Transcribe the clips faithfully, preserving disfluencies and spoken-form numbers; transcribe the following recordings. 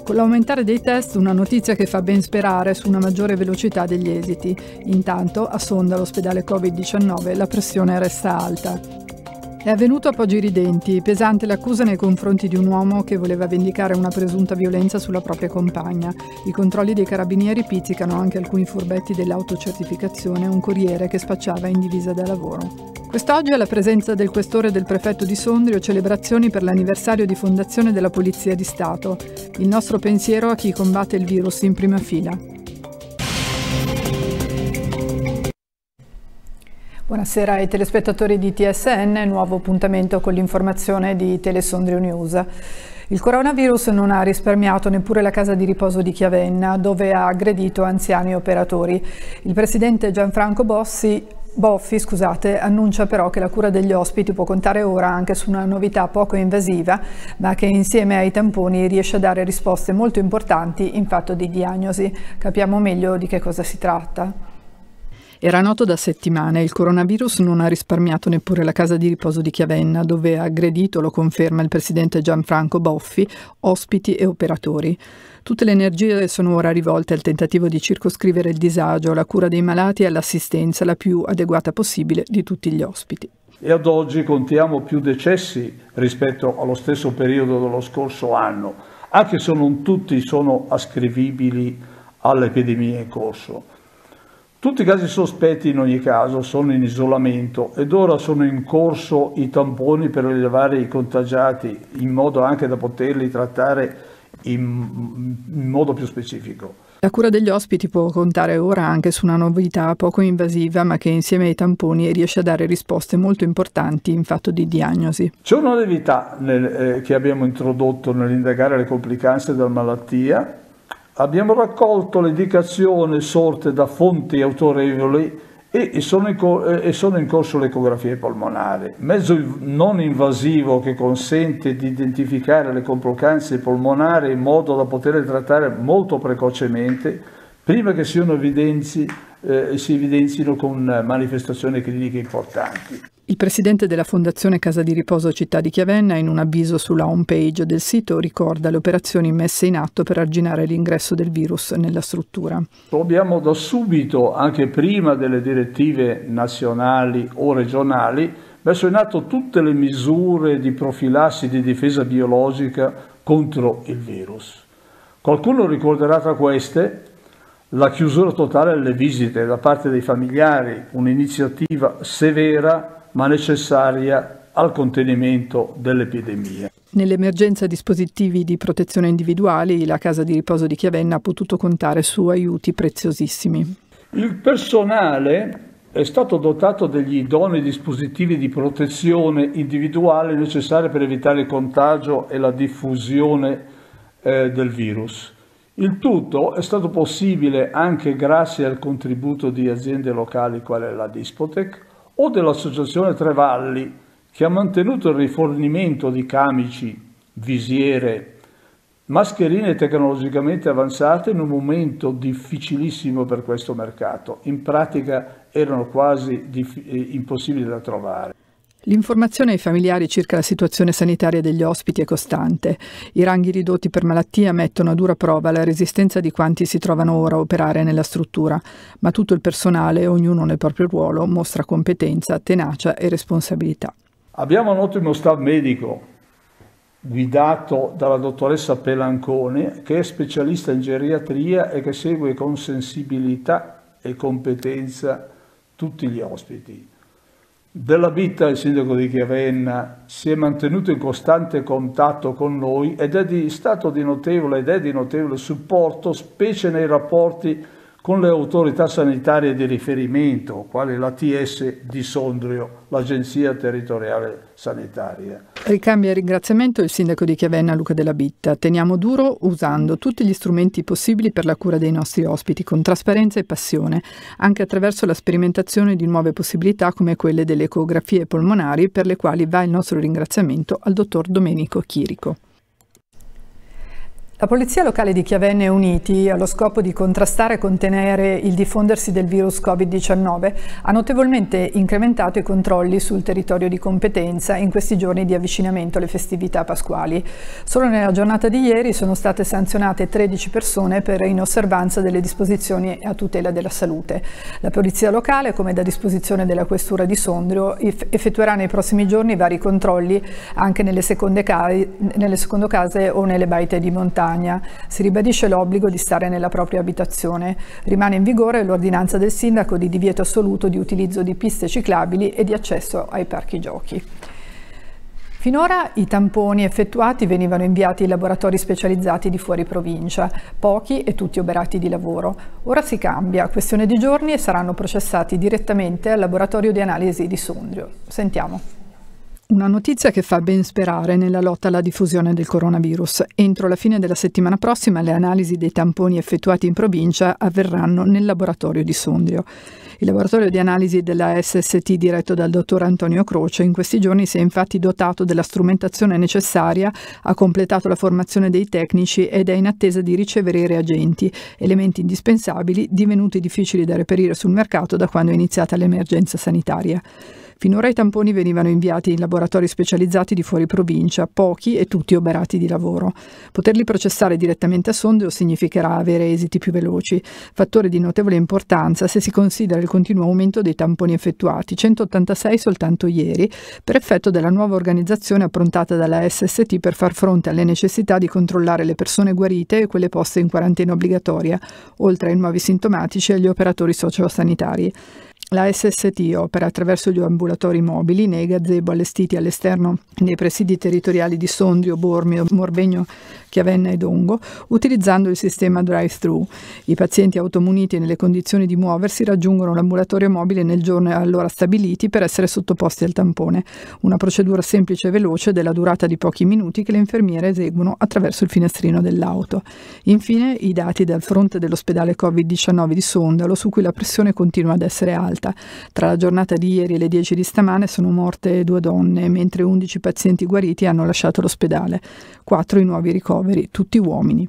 Con l'aumentare dei test, una notizia che fa ben sperare su una maggiore velocità degli esiti. Intanto, a Sonda, l'ospedale covid diciannove, la pressione resta alta. È avvenuto a Poggi Ridenti, pesante l'accusa nei confronti di un uomo che voleva vendicare una presunta violenza sulla propria compagna. I controlli dei carabinieri pizzicano anche alcuni furbetti dell'autocertificazione e un corriere che spacciava in divisa da lavoro. Quest'oggi, alla presenza del questore e del prefetto di Sondrio, celebrazioni per l'anniversario di fondazione della Polizia di Stato. Il nostro pensiero a chi combatte il virus in prima fila. Buonasera ai telespettatori di T S N, nuovo appuntamento con l'informazione di Telesondrio News. Il coronavirus non ha risparmiato neppure la casa di riposo di Chiavenna, dove ha aggredito anziani operatori. Il presidente Gianfranco Bossi Boffi scusate, annuncia però che la cura degli ospiti può contare ora anche su una novità poco invasiva, ma che insieme ai tamponi riesce a dare risposte molto importanti in fatto di diagnosi. Capiamo meglio di che cosa si tratta. Era noto da settimane, il coronavirus non ha risparmiato neppure la casa di riposo di Chiavenna, dove ha aggredito, lo conferma il presidente Gianfranco Boffi, ospiti e operatori. Tutte le energie sono ora rivolte al tentativo di circoscrivere il disagio, la cura dei malati e l'assistenza la più adeguata possibile di tutti gli ospiti. E ad oggi contiamo più decessi rispetto allo stesso periodo dello scorso anno, anche se non tutti sono ascrivibili all'epidemia in corso. Tutti i casi sospetti in ogni caso sono in isolamento ed ora sono in corso i tamponi per rilevare i contagiati in modo anche da poterli trattare in, in modo più specifico. La cura degli ospiti può contare ora anche su una novità poco invasiva ma che insieme ai tamponi riesce a dare risposte molto importanti in fatto di diagnosi. C'è una novità nel, eh, che abbiamo introdotto nell'indagare le complicanze della malattia. Abbiamo raccolto le indicazioni sorte da fonti autorevoli e sono in, cor- e sono in corso le ecografie polmonari, mezzo non invasivo che consente di identificare le complicanze polmonari in modo da poterle trattare molto precocemente prima che siano evidenzi, eh, si evidenzino con manifestazioni cliniche importanti. Il presidente della Fondazione Casa di Riposo Città di Chiavenna, in un avviso sulla home page del sito, ricorda le operazioni messe in atto per arginare l'ingresso del virus nella struttura. Abbiamo da subito, anche prima delle direttive nazionali o regionali, messo in atto tutte le misure di profilassi di difesa biologica contro il virus. Qualcuno ricorderà tra queste la chiusura totale delle visite da parte dei familiari, un'iniziativa severa ma necessaria al contenimento dell'epidemia. Nell'emergenza dispositivi di protezione individuali, la Casa di Riposo di Chiavenna ha potuto contare su aiuti preziosissimi. Il personale è stato dotato degli idonei dispositivi di protezione individuale necessari per evitare il contagio e la diffusione eh, del virus. Il tutto è stato possibile anche grazie al contributo di aziende locali quale la Dispotec o dell'associazione Tre Valli, che ha mantenuto il rifornimento di camici, visiere, mascherine tecnologicamente avanzate in un momento difficilissimo per questo mercato. In pratica erano quasi impossibili da trovare. L'informazione ai familiari circa la situazione sanitaria degli ospiti è costante. I ranghi ridotti per malattia mettono a dura prova la resistenza di quanti si trovano ora a operare nella struttura, ma tutto il personale, ognuno nel proprio ruolo, mostra competenza, tenacia e responsabilità. Abbiamo un ottimo staff medico guidato dalla dottoressa Pelancone, che è specialista in geriatria e che segue con sensibilità e competenza tutti gli ospiti. Della Bitta, il sindaco di Chiavenna, si è mantenuto in costante contatto con noi ed è di stato di notevole ed è di notevole supporto, specie nei rapporti con le autorità sanitarie di riferimento, quali l'A T S di Sondrio, l'Agenzia Territoriale Sanitaria. Ricambia ringraziamento il sindaco di Chiavenna, Luca Della Bitta. Teniamo duro usando tutti gli strumenti possibili per la cura dei nostri ospiti, con trasparenza e passione, anche attraverso la sperimentazione di nuove possibilità come quelle delle ecografie polmonari, per le quali va il nostro ringraziamento al dottor Domenico Chirico. La Polizia Locale di Chiavenna e Uniti, allo scopo di contrastare e contenere il diffondersi del virus Covid diciannove, ha notevolmente incrementato i controlli sul territorio di competenza in questi giorni di avvicinamento alle festività pasquali. Solo nella giornata di ieri sono state sanzionate tredici persone per inosservanza delle disposizioni a tutela della salute. La Polizia Locale, come da disposizione della Questura di Sondrio, effettuerà nei prossimi giorni vari controlli anche nelle seconde case, nelle seconde case o nelle baite di montagna. Si ribadisce l'obbligo di stare nella propria abitazione. Rimane in vigore l'ordinanza del sindaco di divieto assoluto di utilizzo di piste ciclabili e di accesso ai parchi giochi. Finora i tamponi effettuati venivano inviati ai laboratori specializzati di fuori provincia, pochi e tutti oberati di lavoro. Ora si cambia, questione di giorni, e saranno processati direttamente al laboratorio di analisi di Sondrio. Sentiamo. Una notizia che fa ben sperare nella lotta alla diffusione del coronavirus. Entro la fine della settimana prossima le analisi dei tamponi effettuati in provincia avverranno nel laboratorio di Sondrio. Il laboratorio di analisi della S S T diretto dal dottor Antonio Croce in questi giorni si è infatti dotato della strumentazione necessaria, ha completato la formazione dei tecnici ed è in attesa di ricevere i reagenti, elementi indispensabili divenuti difficili da reperire sul mercato da quando è iniziata l'emergenza sanitaria. Finora i tamponi venivano inviati in laboratori specializzati di fuori provincia, pochi e tutti oberati di lavoro. Poterli processare direttamente a Sondrio significherà avere esiti più veloci, fattore di notevole importanza se si considera il continuo aumento dei tamponi effettuati, centottantasei soltanto ieri, per effetto della nuova organizzazione approntata dalla S S T per far fronte alle necessità di controllare le persone guarite e quelle poste in quarantena obbligatoria, oltre ai nuovi sintomatici e agli operatori sociosanitari. La S S T opera attraverso gli ambulatori mobili nei gazebo allestiti all'esterno nei presidi territoriali di Sondrio, Bormio, Morbegno, Chiavenna e Dongo, utilizzando il sistema drive-thru. I pazienti automuniti nelle condizioni di muoversi raggiungono l'ambulatorio mobile nel giorno e all'ora stabiliti per essere sottoposti al tampone. Una procedura semplice e veloce della durata di pochi minuti che le infermiere eseguono attraverso il finestrino dell'auto. Infine, i dati dal fronte dell'ospedale Covid diciannove di Sondalo, su cui la pressione continua ad essere alta. Tra la giornata di ieri e le dieci di stamane sono morte due donne, mentre undici pazienti guariti hanno lasciato l'ospedale. Quattro i nuovi ricoveri, tutti uomini.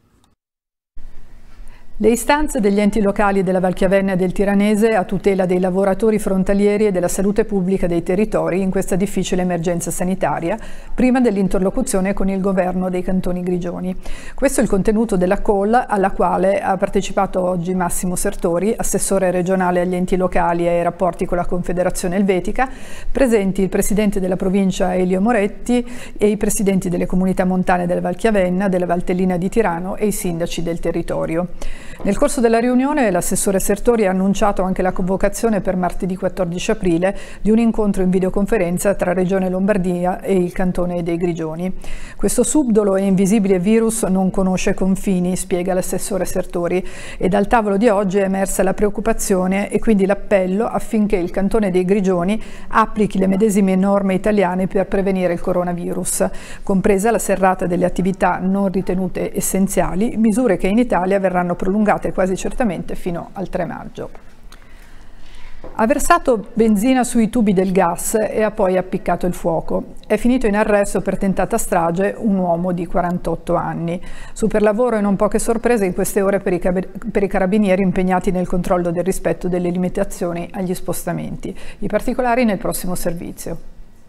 Le istanze degli enti locali della Val Chiavenna e del Tiranese a tutela dei lavoratori frontalieri e della salute pubblica dei territori in questa difficile emergenza sanitaria, prima dell'interlocuzione con il governo dei cantoni grigioni. Questo è il contenuto della call alla quale ha partecipato oggi Massimo Sertori, assessore regionale agli enti locali e ai rapporti con la Confederazione Elvetica, presenti il presidente della provincia Elio Moretti e i presidenti delle comunità montane della Val Chiavenna, della Valtellina di Tirano e i sindaci del territorio. Nel corso della riunione l'assessore Sertori ha annunciato anche la convocazione per martedì quattordici aprile di un incontro in videoconferenza tra Regione Lombardia e il Cantone dei Grigioni. Questo subdolo e invisibile virus non conosce confini, spiega l'assessore Sertori, e dal tavolo di oggi è emersa la preoccupazione e quindi l'appello affinché il Cantone dei Grigioni applichi le medesime norme italiane per prevenire il coronavirus, compresa la serrata delle attività non ritenute essenziali, misure che in Italia verranno prolungate quasi certamente fino al tre maggio. Ha versato benzina sui tubi del gas e ha poi appiccato il fuoco. È finito in arresto per tentata strage un uomo di quarantotto anni. Super lavoro e non poche sorprese in queste ore per i, per i carabinieri impegnati nel controllo del rispetto delle limitazioni agli spostamenti. I particolari nel prossimo servizio.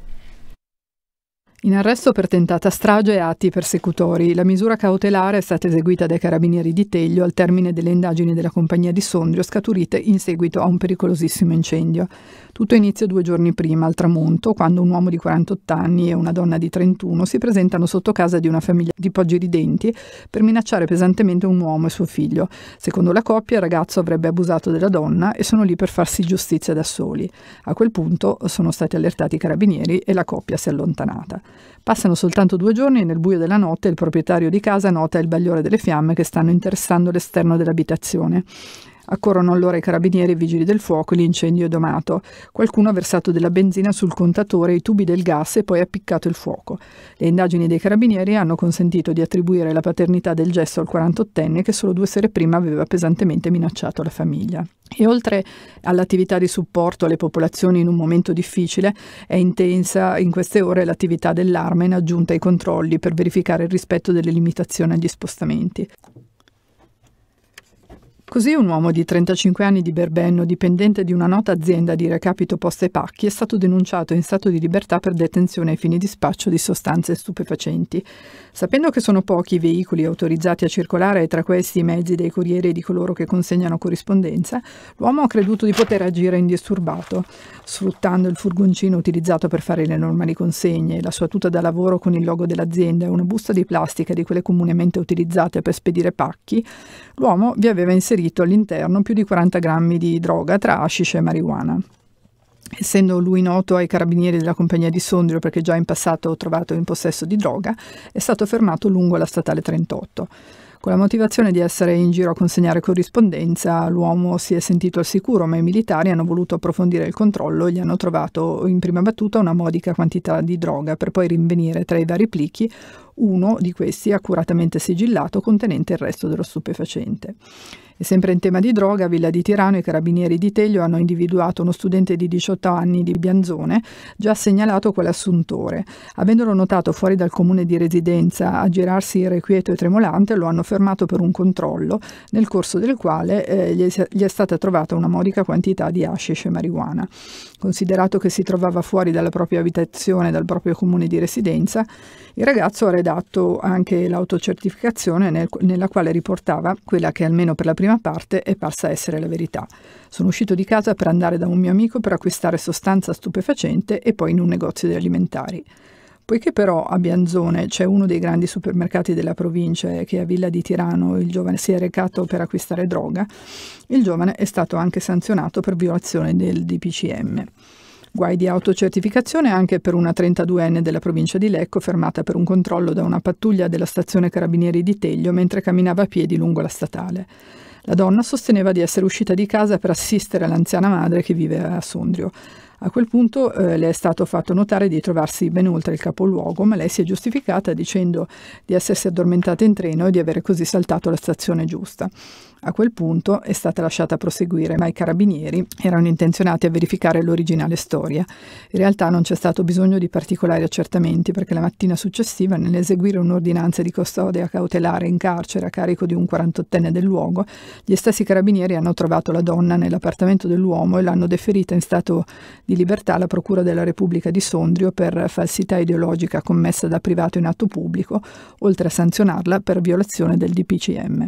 In arresto per tentata strage e atti persecutori. La misura cautelare è stata eseguita dai carabinieri di Teglio al termine delle indagini della compagnia di Sondrio scaturite in seguito a un pericolosissimo incendio. Tutto inizia due giorni prima, al tramonto, quando un uomo di quarantotto anni e una donna di trentuno si presentano sotto casa di una famiglia di Poggi Ridenti per minacciare pesantemente un uomo e suo figlio. Secondo la coppia, il ragazzo avrebbe abusato della donna e sono lì per farsi giustizia da soli. A quel punto sono stati allertati i carabinieri e la coppia si è allontanata. Passano soltanto due giorni e nel buio della notte il proprietario di casa nota il bagliore delle fiamme che stanno interessando l'esterno dell'abitazione. Accorrono allora i carabinieri e i vigili del fuoco e l'incendio è domato. Qualcuno ha versato della benzina sul contatore e i tubi del gas e poi ha appiccato il fuoco. Le indagini dei carabinieri hanno consentito di attribuire la paternità del gesto al quarantottenne che solo due sere prima aveva pesantemente minacciato la famiglia. E oltre all'attività di supporto alle popolazioni in un momento difficile, è intensa in queste ore l'attività dell'Arma in aggiunta ai controlli per verificare il rispetto delle limitazioni agli spostamenti. Così un uomo di trentacinque anni di Berbenno, dipendente di una nota azienda di recapito poste pacchi, è stato denunciato in stato di libertà per detenzione ai fini di spaccio di sostanze stupefacenti. Sapendo che sono pochi i veicoli autorizzati a circolare e tra questi i mezzi dei corrieri e di coloro che consegnano corrispondenza, l'uomo ha creduto di poter agire indisturbato. Sfruttando il furgoncino utilizzato per fare le normali consegne, la sua tuta da lavoro con il logo dell'azienda e una busta di plastica di quelle comunemente utilizzate per spedire pacchi, l'uomo vi aveva inserito all'interno più di quaranta grammi di droga tra hashish e marijuana. Essendo lui noto ai carabinieri della compagnia di Sondrio perché già in passato trovato in possesso di droga, è stato fermato lungo la statale trentotto. Con la motivazione di essere in giro a consegnare corrispondenza, l'uomo si è sentito al sicuro, ma i militari hanno voluto approfondire il controllo e gli hanno trovato in prima battuta una modica quantità di droga, per poi rinvenire tra i vari plichi uno di questi accuratamente sigillato contenente il resto dello stupefacente. E sempre in tema di droga, a Villa di Tirano i carabinieri di Teglio hanno individuato uno studente di diciotto anni di Bianzone, già segnalato quale assuntore. Avendolo notato fuori dal comune di residenza aggirarsi irrequieto e tremolante, lo hanno fermato per un controllo, nel corso del quale eh, gli, è, gli è stata trovata una modica quantità di hashish e marijuana. Considerato che si trovava fuori dalla propria abitazione, dal proprio comune di residenza, il ragazzo ha redatto anche l'autocertificazione nel, nella quale riportava quella che almeno per la prima parte è parsa essere la verità. Sono uscito di casa per andare da un mio amico per acquistare sostanza stupefacente e poi in un negozio di alimentari. Poiché però a Bianzone c'è uno dei grandi supermercati della provincia e che a Villa di Tirano il giovane si è recato per acquistare droga, il giovane è stato anche sanzionato per violazione del D P C M. Guai di autocertificazione anche per una trentaduenne della provincia di Lecco fermata per un controllo da una pattuglia della stazione Carabinieri di Teglio mentre camminava a piedi lungo la statale. La donna sosteneva di essere uscita di casa per assistere l'anziana madre che vive a Sondrio. A quel punto eh, le è stato fatto notare di trovarsi ben oltre il capoluogo, ma lei si è giustificata dicendo di essersi addormentata in treno e di avere così saltato la stazione giusta. A quel punto è stata lasciata proseguire, ma i carabinieri erano intenzionati a verificare l'originale storia. In realtà non c'è stato bisogno di particolari accertamenti perché la mattina successiva, nell'eseguire un'ordinanza di custodia cautelare in carcere a carico di un quarantottenne del luogo, gli stessi carabinieri hanno trovato la donna nell'appartamento dell'uomo e l'hanno deferita in stato di libertà alla Procura della Repubblica di Sondrio per falsità ideologica commessa da privato in atto pubblico, oltre a sanzionarla per violazione del D P C M.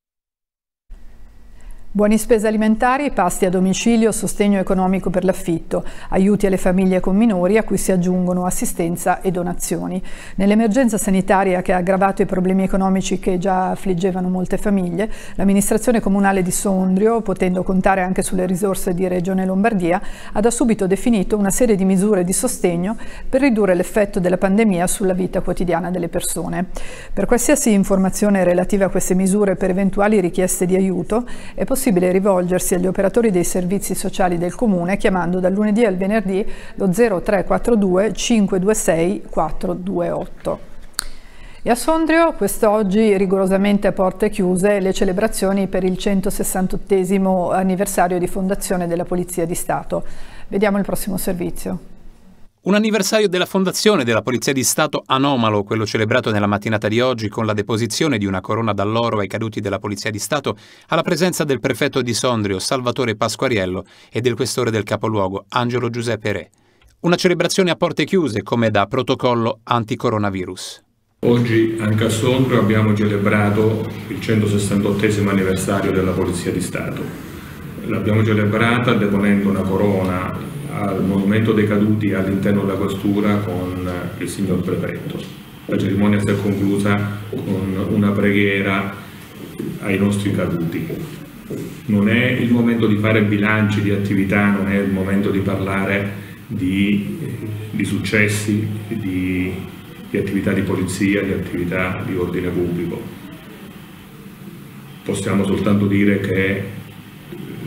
Buoni spese alimentari, pasti a domicilio, sostegno economico per l'affitto, aiuti alle famiglie con minori a cui si aggiungono assistenza e donazioni. Nell'emergenza sanitaria che ha aggravato i problemi economici che già affliggevano molte famiglie, l'amministrazione comunale di Sondrio, potendo contare anche sulle risorse di Regione Lombardia, ha da subito definito una serie di misure di sostegno per ridurre l'effetto della pandemia sulla vita quotidiana delle persone. Per qualsiasi informazione relativa a queste misure e per eventuali richieste di aiuto, è possibile possibile rivolgersi agli operatori dei servizi sociali del Comune chiamando dal lunedì al venerdì lo zero tre quattro due cinque due sei quattro due otto. E a Sondrio quest'oggi rigorosamente a porte chiuse le celebrazioni per il centosessantottesimo anniversario di fondazione della Polizia di Stato. Vediamo il prossimo servizio. Un anniversario della fondazione della Polizia di Stato anomalo, quello celebrato nella mattinata di oggi con la deposizione di una corona d'alloro ai caduti della Polizia di Stato alla presenza del prefetto di Sondrio, Salvatore Pasquariello, e del questore del capoluogo, Angelo Giuseppe Re. Una celebrazione a porte chiuse come da protocollo anti-coronavirus. Oggi anche a Sondrio abbiamo celebrato il centosessantottesimo anniversario della Polizia di Stato. L'abbiamo celebrata deponendo una corona al monumento dei caduti all'interno della questura con il signor prefetto. La cerimonia si è conclusa con una preghiera ai nostri caduti. Non è il momento di fare bilanci di attività, non è il momento di parlare di, di successi, di, di attività di polizia, di attività di ordine pubblico. Possiamo soltanto dire che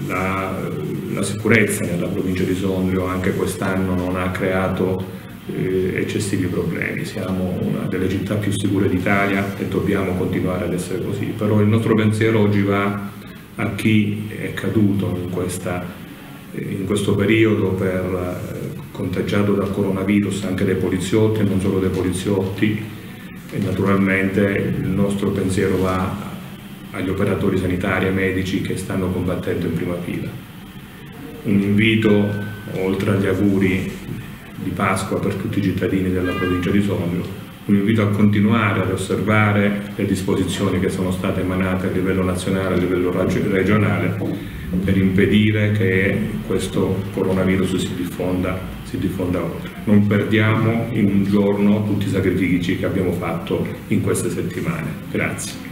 la, la sicurezza nella provincia di Sondrio anche quest'anno non ha creato eh, eccessivi problemi. Siamo una delle città più sicure d'Italia e dobbiamo continuare ad essere così, però il nostro pensiero oggi va a chi è caduto in, questa, in questo periodo per eh, contagiato dal coronavirus, anche dai poliziotti e non solo dai poliziotti, e naturalmente il nostro pensiero va agli operatori sanitari e medici che stanno combattendo in prima fila. Un invito, oltre agli auguri di Pasqua per tutti i cittadini della provincia di Sondrio, un invito a continuare ad osservare le disposizioni che sono state emanate a livello nazionale e a livello regionale per impedire che questo coronavirus si diffonda, si diffonda oltre. Non perdiamo in un giorno tutti i sacrifici che abbiamo fatto in queste settimane. Grazie.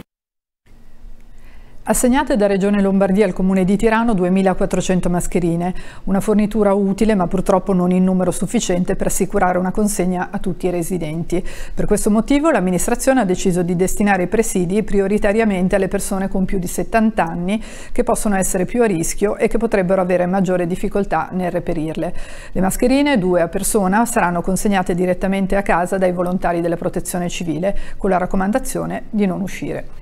Assegnate da Regione Lombardia al Comune di Tirano duemilaquattrocento mascherine, una fornitura utile ma purtroppo non in numero sufficiente per assicurare una consegna a tutti i residenti. Per questo motivo l'amministrazione ha deciso di destinare i presidi prioritariamente alle persone con più di settanta anni che possono essere più a rischio e che potrebbero avere maggiore difficoltà nel reperirle. Le mascherine, due a persona, saranno consegnate direttamente a casa dai volontari della Protezione Civile con la raccomandazione di non uscire.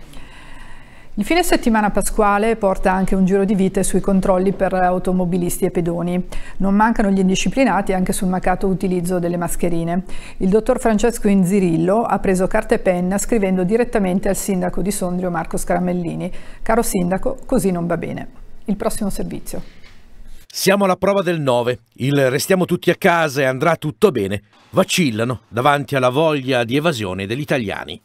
Il fine settimana pasquale porta anche un giro di vite sui controlli per automobilisti e pedoni. Non mancano gli indisciplinati anche sul mancato utilizzo delle mascherine. Il dottor Francesco Inzirillo ha preso carta e penna scrivendo direttamente al sindaco di Sondrio Marco Scaramellini: caro sindaco, così non va bene. Il prossimo servizio. Siamo alla prova del nove, il restiamo tutti a casa e andrà tutto bene, vacillano davanti alla voglia di evasione degli italiani.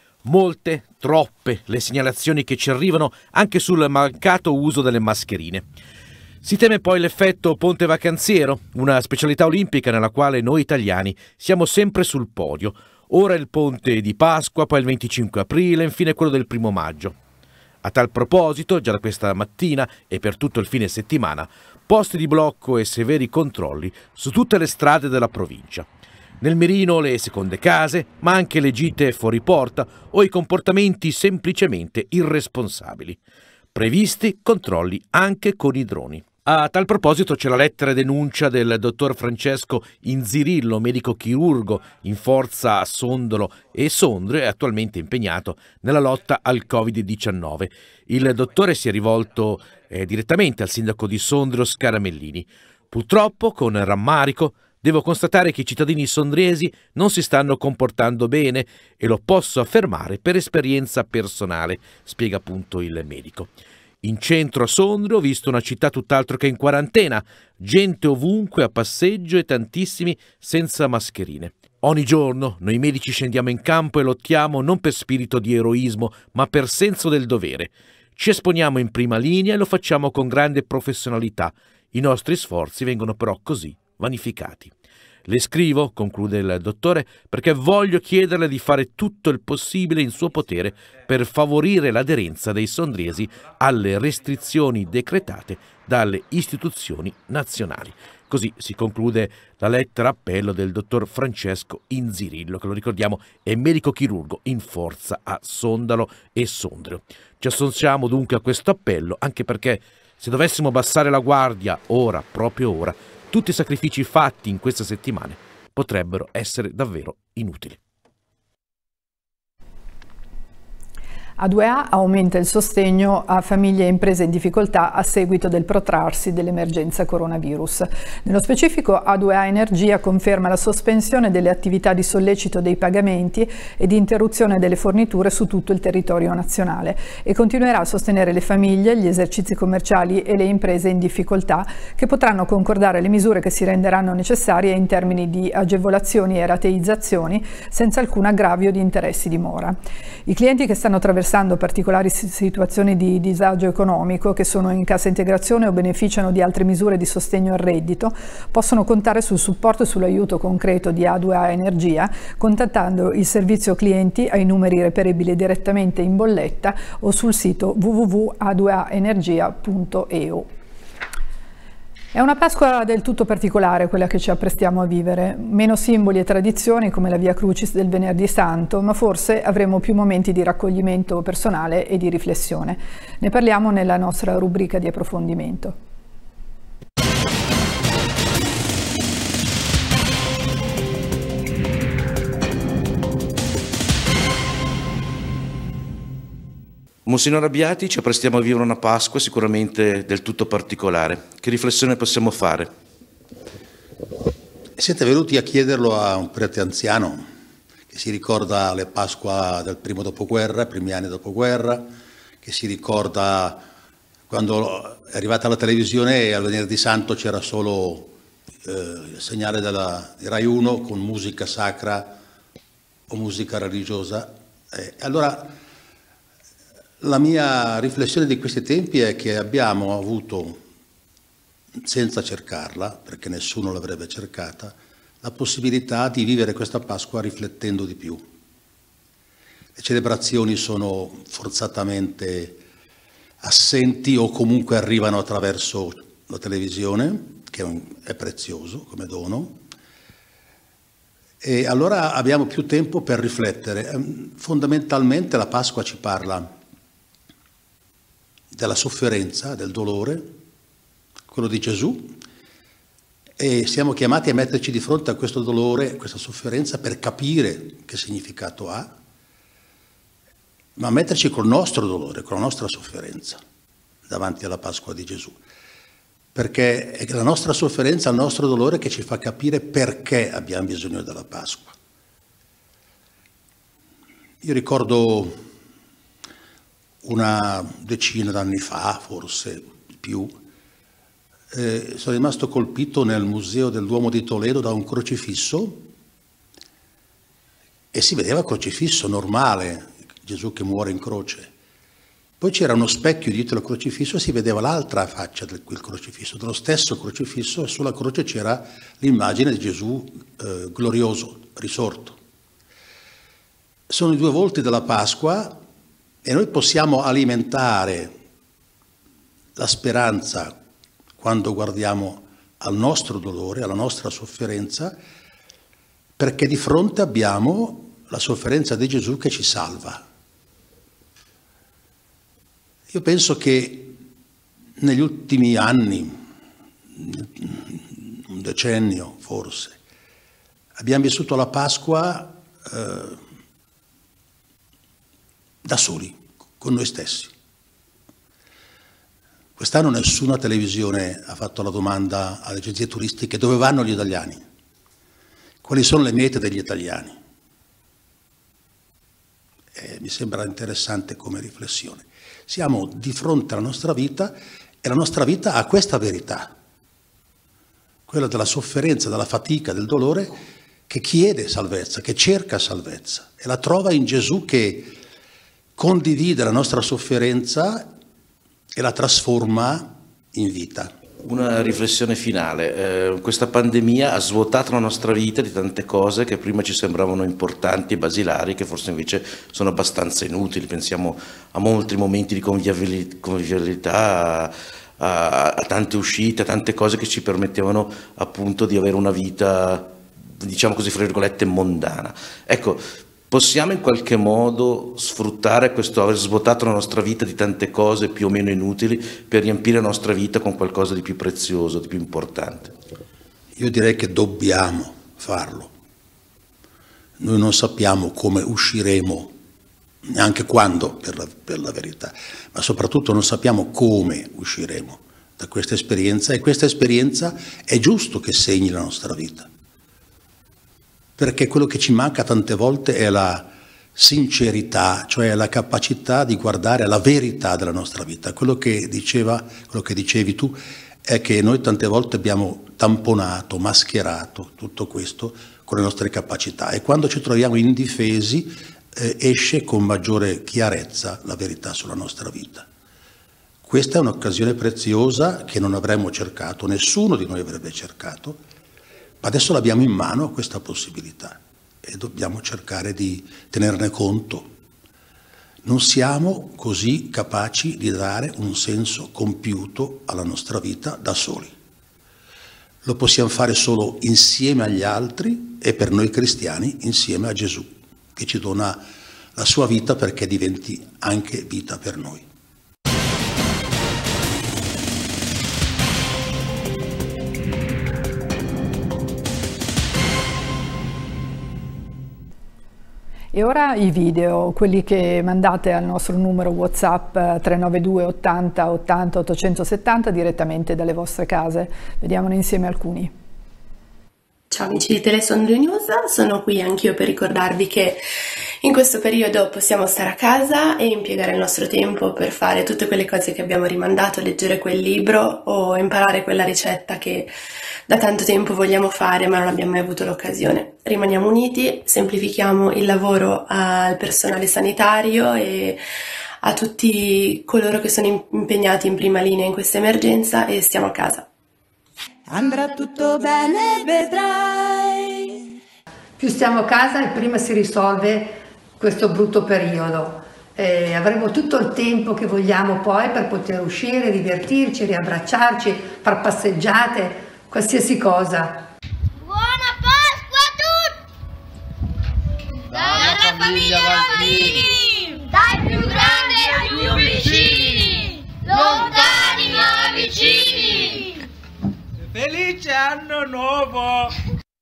Molte, troppe, le segnalazioni che ci arrivano anche sul mancato uso delle mascherine. Si teme poi l'effetto ponte vacanziero, una specialità olimpica nella quale noi italiani siamo sempre sul podio. Ora il ponte di Pasqua, poi il venticinque aprile, infine quello del primo maggio. A tal proposito, già da questa mattina e per tutto il fine settimana, posti di blocco e severi controlli su tutte le strade della provincia. Nel mirino le seconde case, ma anche le gite fuori porta o i comportamenti semplicemente irresponsabili. Previsti controlli anche con i droni. A tal proposito c'è la lettera denuncia del dottor Francesco Inzirillo, medico chirurgo in forza a Sondolo e Sondrio, è attualmente impegnato nella lotta al Covid diciannove. Il dottore si è rivolto eh, direttamente al sindaco di Sondrio Scaramellini. Purtroppo, con rammarico, devo constatare che i cittadini sondriesi non si stanno comportando bene e lo posso affermare per esperienza personale, spiega appunto il medico. In centro a Sondrio ho visto una città tutt'altro che in quarantena, gente ovunque a passeggio e tantissimi senza mascherine. Ogni giorno noi medici scendiamo in campo e lottiamo non per spirito di eroismo, ma per senso del dovere. Ci esponiamo in prima linea e lo facciamo con grande professionalità. I nostri sforzi vengono però così vanificati. Le scrivo, conclude il dottore, perché voglio chiederle di fare tutto il possibile in suo potere per favorire l'aderenza dei sondriesi alle restrizioni decretate dalle istituzioni nazionali. Così si conclude la lettera appello del dottor Francesco Inzirillo, che lo ricordiamo è medico chirurgo in forza a Sondalo e Sondrio. Ci associamo dunque a questo appello, anche perché se dovessimo abbassare la guardia ora, proprio ora, tutti i sacrifici fatti in queste settimane potrebbero essere davvero inutili. A due A aumenta il sostegno a famiglie e imprese in difficoltà a seguito del protrarsi dell'emergenza coronavirus. Nello specifico A due A Energia conferma la sospensione delle attività di sollecito dei pagamenti e di interruzione delle forniture su tutto il territorio nazionale e continuerà a sostenere le famiglie, gli esercizi commerciali e le imprese in difficoltà che potranno concordare le misure che si renderanno necessarie in termini di agevolazioni e rateizzazioni senza alcun aggravio di interessi di mora. I clienti che stanno attraversando particolari situazioni di disagio economico, che sono in cassa integrazione o beneficiano di altre misure di sostegno al reddito, possono contare sul supporto e sull'aiuto concreto di A due A Energia contattando il servizio clienti ai numeri reperibili direttamente in bolletta o sul sito w w w punto a due a energia punto e u. È una Pasqua del tutto particolare quella che ci apprestiamo a vivere, meno simboli e tradizioni come la Via Crucis del Venerdì Santo, ma forse avremo più momenti di raccoglimento personale e di riflessione. Ne parliamo nella nostra rubrica di approfondimento. Monsignor Abbiati, ci apprestiamo a vivere una Pasqua sicuramente del tutto particolare. Che riflessione possiamo fare? Siete venuti a chiederlo a un prete anziano che si ricorda le Pasqua del primo dopoguerra, i primi anni dopoguerra, che si ricorda quando è arrivata la televisione e al Venerdì Santo c'era solo eh, il segnale della, di Rai uno con musica sacra o musica religiosa. Eh, allora la mia riflessione di questi tempi è che abbiamo avuto, senza cercarla, perché nessuno l'avrebbe cercata, la possibilità di vivere questa Pasqua riflettendo di più. Le celebrazioni sono forzatamente assenti o comunque arrivano attraverso la televisione, che è, un, è prezioso come dono, e allora abbiamo più tempo per riflettere. Fondamentalmente la Pasqua ci parla della sofferenza, del dolore, quello di Gesù, e siamo chiamati a metterci di fronte a questo dolore, a questa sofferenza, per capire che significato ha, ma a metterci col nostro dolore, con la nostra sofferenza, davanti alla Pasqua di Gesù. Perché è la nostra sofferenza, il nostro dolore che ci fa capire perché abbiamo bisogno della Pasqua. Io ricordo una decina d'anni fa, forse più, eh, sono rimasto colpito nel Museo del Duomo di Toledo da un crocifisso e si vedeva il crocifisso normale, Gesù che muore in croce. Poi c'era uno specchio dietro il crocifisso e si vedeva l'altra faccia del quel crocifisso, dello stesso crocifisso, e sulla croce c'era l'immagine di Gesù eh, glorioso, risorto. Sono i due volti della Pasqua. E noi possiamo alimentare la speranza quando guardiamo al nostro dolore, alla nostra sofferenza, perché di fronte abbiamo la sofferenza di Gesù che ci salva. Io penso che negli ultimi anni, un decennio forse, abbiamo vissuto la Pasqua eh, da soli, con noi stessi. Quest'anno nessuna televisione ha fatto la domanda alle agenzie turistiche dove vanno gli italiani, quali sono le mete degli italiani. E mi sembra interessante come riflessione. Siamo di fronte alla nostra vita e la nostra vita ha questa verità, quella della sofferenza, della fatica, del dolore, che chiede salvezza, che cerca salvezza e la trova in Gesù che condivide la nostra sofferenza e la trasforma in vita. Una riflessione finale. Eh, questa pandemia ha svuotato la nostra vita di tante cose che prima ci sembravano importanti e basilari, che forse invece sono abbastanza inutili. Pensiamo a molti momenti di convivialità, a, a, a tante uscite, a tante cose che ci permettevano appunto di avere una vita, diciamo così, fra virgolette, mondana. Ecco, possiamo in qualche modo sfruttare questo aver svuotato la nostra vita di tante cose più o meno inutili per riempire la nostra vita con qualcosa di più prezioso, di più importante? Io direi che dobbiamo farlo. Noi non sappiamo come usciremo, neanche quando, per la, per la verità, ma soprattutto non sappiamo come usciremo da questa esperienza, e questa esperienza è giusto che segni la nostra vita. Perché quello che ci manca tante volte è la sincerità, cioè la capacità di guardare la verità della nostra vita. Quello che diceva, quello che dicevi tu è che noi tante volte abbiamo tamponato, mascherato tutto questo con le nostre capacità, e quando ci troviamo indifesi eh, esce con maggiore chiarezza la verità sulla nostra vita. Questa è un'occasione preziosa che non avremmo cercato, nessuno di noi avrebbe cercato. Ma adesso l'abbiamo in mano questa possibilità e dobbiamo cercare di tenerne conto. Non siamo così capaci di dare un senso compiuto alla nostra vita da soli. lo possiamo fare solo insieme agli altri e per noi cristiani insieme a Gesù, che ci dona la sua vita perché diventi anche vita per noi. E ora i video, quelli che mandate al nostro numero WhatsApp tre nove due ottanta ottanta ottocentosettanta direttamente dalle vostre case. Vediamone insieme alcuni. Ciao amici di Telesondrio News, sono qui anch'io per ricordarvi che in questo periodo possiamo stare a casa e impiegare il nostro tempo per fare tutte quelle cose che abbiamo rimandato, leggere quel libro o imparare quella ricetta che da tanto tempo vogliamo fare ma non abbiamo mai avuto l'occasione. Rimaniamo uniti, semplifichiamo il lavoro al personale sanitario e a tutti coloro che sono impegnati in prima linea in questa emergenza e stiamo a casa. Andrà tutto bene, vedrai. Più stiamo a casa e prima si risolve questo brutto periodo. E avremo tutto il tempo che vogliamo poi per poter uscire, divertirci, riabbracciarci, far passeggiate, qualsiasi cosa. Buona Pasqua a tutti! Dalla famiglia Valpini! Dai più grandi ai più vicini! Lontani ma vicini! Felice anno nuovo!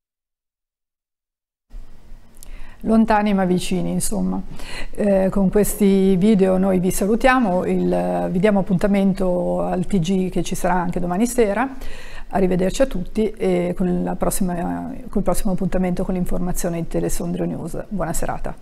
Lontani ma vicini, insomma. Eh, con questi video noi vi salutiamo, il, vi diamo appuntamento al T G che ci sarà anche domani sera. Arrivederci a tutti e con, la prossima, con il prossimo appuntamento con l'informazione di Telesondrio News. Buona serata.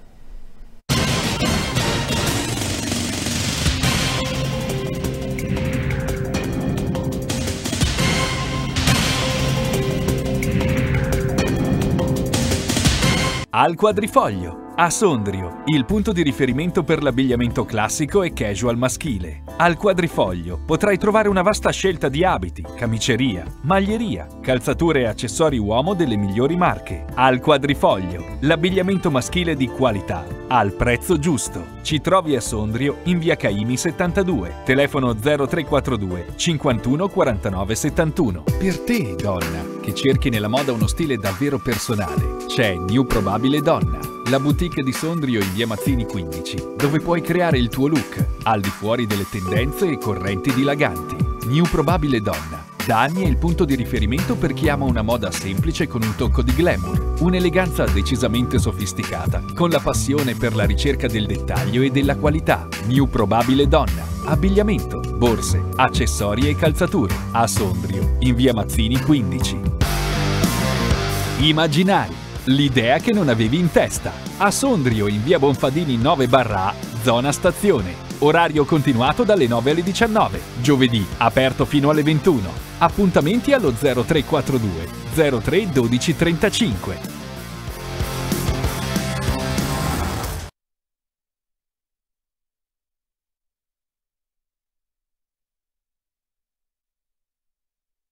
Al Quadrifoglio, a Sondrio, il punto di riferimento per l'abbigliamento classico e casual maschile. Al Quadrifoglio potrai trovare una vasta scelta di abiti, camiceria, maglieria, calzature e accessori uomo delle migliori marche. Al Quadrifoglio, l'abbigliamento maschile di qualità, al prezzo giusto. Ci trovi a Sondrio in via Caimi settantadue, telefono zero tre quattro due cinquantuno quarantanove settantuno. Per te, donna, che cerchi nella moda uno stile davvero personale, c'è New Probabile Donna, la boutique di Sondrio in via Mazzini quindici, dove puoi creare il tuo look, al di fuori delle tendenze e correnti dilaganti. New Probabile Donna, da anni è il punto di riferimento per chi ama una moda semplice con un tocco di glamour, un'eleganza decisamente sofisticata, con la passione per la ricerca del dettaglio e della qualità. New Probabile Donna, abbigliamento, borse, accessori e calzature, a Sondrio, in via Mazzini quindici. Immaginari, l'idea che non avevi in testa. A Sondrio in via Bonfadini nove barra A, zona stazione. Orario continuato dalle nove alle diciannove. Giovedì aperto fino alle ventuno. Appuntamenti allo zero tre quattro due zero tre dodici trentacinque.